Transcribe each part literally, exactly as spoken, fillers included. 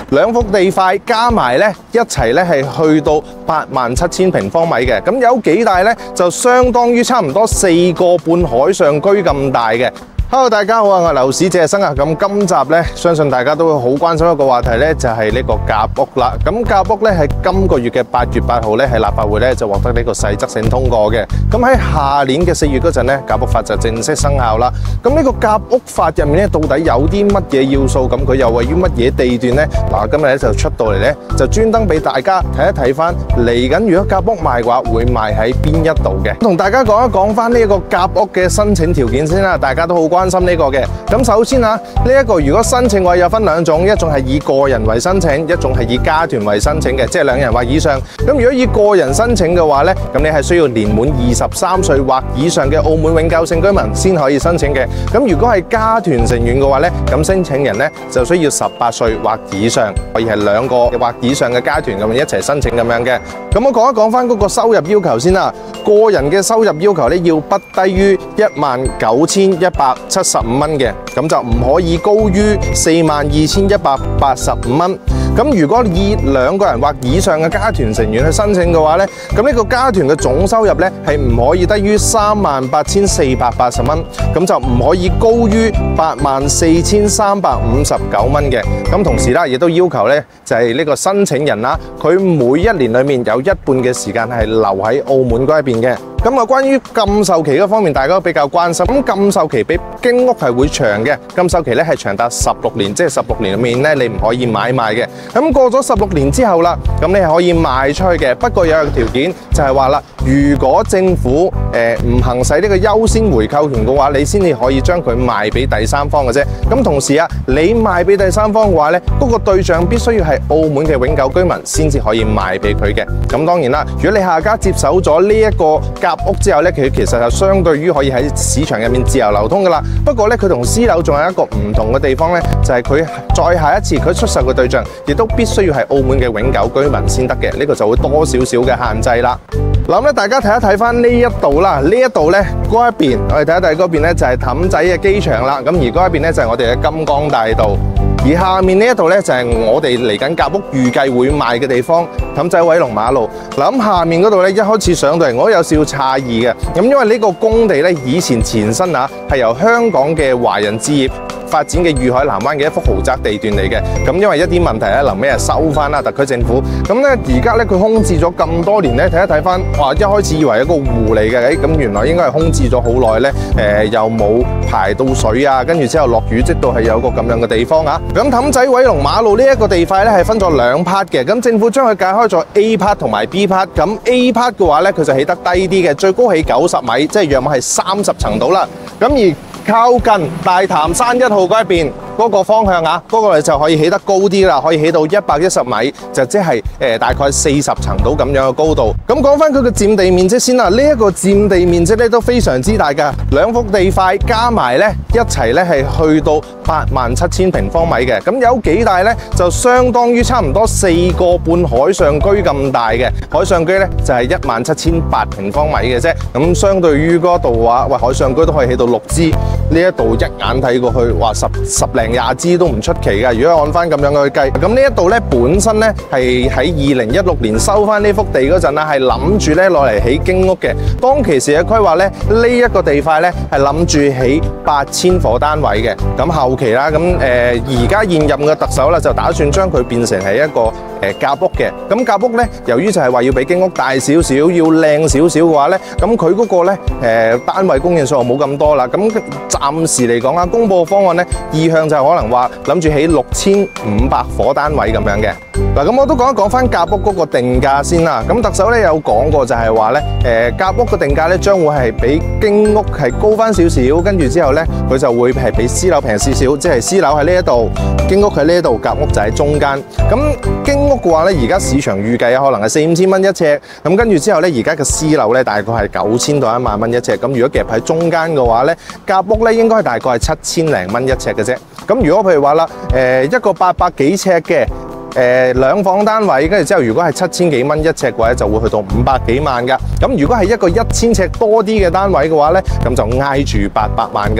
兩幅地塊加埋咧一齊咧係去到八萬七千平方米嘅。咁有幾大咧？就相當於差唔多四個半海上居咁大嘅。Hello， 大家好啊！我係樓市謝生啊。咁今集咧，相信大家都會好關心一個話題咧，就係呢個夾屋啦。咁夾屋咧喺今個月嘅八月八號咧，喺立法會咧就獲得呢個細則性通過嘅。咁喺下年嘅四月嗰陣咧，夾屋法就正式生效啦。咁呢個夾屋法入面咧，到底有啲乜嘢要素？咁佢又位於乜嘢地段咧？嗱，今日咧就出到嚟咧，就專登俾大家睇一睇翻嚟緊，如果夾屋賣嘅話，會賣喺邊一度嘅？同大家講一講翻呢個夾屋嘅申請條件先啦，大家都好關心呢個嘅。咁首先啊，呢一個如果申請嘅話有分兩種，一種係以個人為申請，一種係以家團為申請嘅，即係兩人或以上。咁如果以個人申請嘅話呢，咁你係需要年滿二十三歲或以上嘅澳門永久性居民先可以申請嘅。咁如果係家團成員嘅話呢，咁申請人呢就需要十八歲或以上，可以係兩個或以上嘅家團咁樣一齊申請咁樣嘅。咁我講一講翻嗰個收入要求先啦。個人嘅收入要求呢，要不低於一萬九千一百七十五蚊嘅，咁就唔可以高於四萬二千一百八十五蚊。咁如果以兩個人或以上嘅家團成員去申請嘅話呢，咁呢個家團嘅總收入呢係唔可以低於三萬八千四百八十蚊，咁就唔可以高於八萬四千三百五十九蚊嘅。咁同時啦，亦都要求呢就係呢個申請人啦，佢每一年裡面有一半嘅時間係留喺澳門嗰一邊嘅。咁啊，關於禁售期嗰方面，大家都比較關心。咁禁售期比經屋係會長嘅，禁售期咧係長達十六年，即係十六年裡面咧你唔可以買賣嘅。咁過咗十六年之後啦，咁你係可以賣出去嘅。不過有一個條件就係話啦，如果政府誒唔行使呢個優先回購權嘅話，你先至可以將佢賣俾第三方嘅啫。咁同時啊，你賣俾第三方嘅話咧，嗰個對象必須要係澳門嘅永久居民先至可以賣俾佢嘅。咁當然啦，如果你下家接手咗呢一個夾屋之後咧，佢其實就相對於可以喺市場入面自由流通噶啦。不過咧，佢同私樓仲有一個唔同嘅地方咧，就係佢再下一次佢出售嘅對象，亦都必須要係澳門嘅永久居民先得嘅。呢個就會多少少嘅限制啦。嗱，咁咧，大家睇一睇翻呢一度啦，呢一度咧嗰一邊，我哋睇一睇嗰邊咧就係氹仔嘅機場啦。咁而嗰一邊咧就係我哋嘅金光大道。而下面呢一度咧就係我哋嚟緊夾屋預計會賣嘅地方，氹仔偉龍馬路。嗱，咁下面嗰度咧一開始上到嚟，我都有少少詫異嘅。咁因為呢個工地咧以前前身啊係由香港嘅華人置業發展嘅裕海南灣嘅一幅豪宅地段嚟嘅。咁因為一啲問題咧，臨尾係收翻啦，特區政府。咁咧而家咧佢空置咗咁多年咧，睇一睇翻，哇！一開始以為一個湖嚟嘅，咁原來應該係空置咗好耐咧。誒、呃，又冇排到水啊，跟住之後落雨積到係有個咁樣嘅地方啊。咁氹仔偉龍馬路呢一個地塊咧係分咗兩 part 嘅，咁政府將佢界開咗 A part 同埋 B part。咁 A part 嘅話咧，佢就起得低啲嘅，最高起九十米，即係約莫係三十層到啦。咁而靠近大潭山一號嗰一邊嗰個方向啊，嗰、嗰個就可以起得高啲啦，可以起到一百一十米，就即係誒大概四十層到咁樣嘅高度。咁講翻佢嘅佔地面積先啦，呢、這、一個佔地面積咧都非常之大㗎，兩幅地塊加埋咧一齊咧係去到八萬七千平方米嘅。咁有幾大咧？就相當於差唔多四個半海上居咁大嘅。海上居咧就係一萬七千八平方米嘅啫。咁相對於嗰度話，喂，海上居都可以起到六支。呢一度一眼睇過去，話十十零廿支都唔出奇㗎。如果按翻咁樣去計，咁呢一度咧本身咧係喺二零一六年收翻呢幅地嗰陣啦，係諗住咧攞嚟起經屋嘅。當其時嘅規劃咧，呢一個地塊咧係諗住起八千伙單位嘅。咁後期啦，咁誒而家現任嘅特首啦就打算將佢變成係一個誒夾屋嘅。咁夾屋咧，由於就係話要比經屋大少少，要靚少少嘅話咧，咁佢嗰個咧誒單位供應數冇咁多啦。咁暫時嚟講啊，公佈方案咧，意向就係可能話諗住起六千五百伙單位咁樣嘅。嗱，咁我都講一講翻夾屋嗰個定價先啦。咁特首咧有講過就係話咧，誒夾屋嘅定價咧將會係比經屋係高翻少少，跟住之後咧佢就會係比私樓平少少，即係私樓喺呢一度，經屋喺呢一度，夾屋就喺中間。咁經屋嘅話咧，而家市場預計啊，可能係四五千蚊一尺。咁跟住之後咧，而家嘅私樓咧大概係九千到一萬蚊一尺。咁如果夾喺中間嘅話咧，夾屋咧應該係大概係七千零蚊一尺嘅啫。咁如果譬如話啦，誒一個八百幾尺嘅。誒兩房單位，跟住之後，如果係七千幾蚊一尺嘅話，就會去到五百幾萬㗎。咁如果係一個一千尺多啲嘅單位嘅話咧，咁就挨住八百萬㗎啦。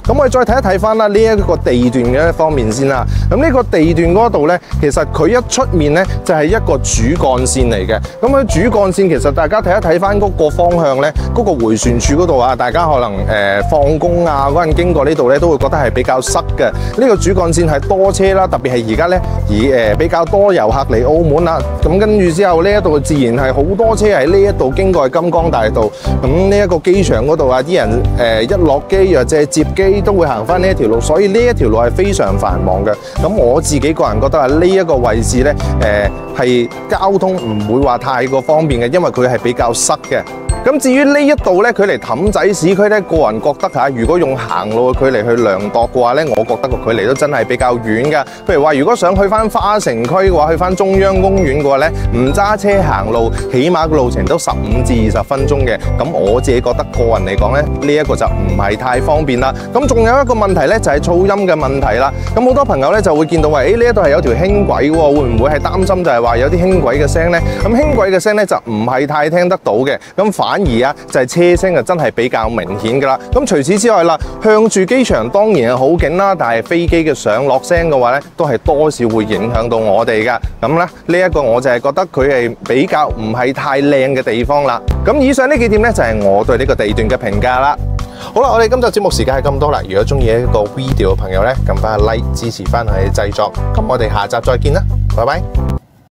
咁我哋再睇一睇翻啦，呢一個地段嘅一方面先啦。咁呢個地段嗰度咧，其實佢一出面咧就係一個主幹線嚟嘅。咁佢主幹線其實大家睇一睇翻嗰個方向咧，嗰個迴旋處嗰度啊，大家可能誒放工啊嗰陣經過呢度咧，都會覺得係比較塞嘅。呢個主幹線係多車啦，特別係而家咧而誒比較多遊客嚟澳門啦。咁跟住之後呢一度自然係好多車喺呢一度經過金光大道。咁呢一個機場嗰度啊，啲人誒一落機或者接機都會行翻呢一條路，所以呢一條路係非常繁忙嘅。咁我自己個人覺得啊，呢一個位置咧誒係交通唔會話太過方便嘅，因為佢係比較塞嘅。咁至於呢一度咧，距離氹仔市區咧，個人覺得嚇，如果用行路嘅距離去量度嘅話咧，我覺得個距離都真係比較遠㗎。譬如話，如果想去翻花城區嘅話，去翻中央公園嘅話咧，唔揸車行路，起碼個路程都十五至二十分鐘嘅。咁我自己覺得個人嚟講咧，呢一個就唔係太方便啦。咁仲有一個問題咧，就係噪音嘅問題啦。咁好多朋友咧就會見到話，誒呢一度係有條輕軌喎，會唔會係擔心就係話有啲輕軌嘅聲咧？咁輕軌嘅聲咧就唔係太聽得到嘅。咁反反而啊，就係車聲啊，真係比較明顯噶啦。咁除此之外啦，向住機場當然係好景啦，但係飛機嘅上落聲嘅話咧，都係多少會影響到我哋噶。咁咧，呢一個我就係覺得佢係比較唔係太靚嘅地方啦。咁以上呢幾點咧，就係我對呢個地段嘅評價啦。好啦，我哋今集節目時間係咁多啦。如果中意一個 video 嘅朋友咧，撳翻個 like 支持翻佢嘅製作。咁我哋下集再見啦，拜拜。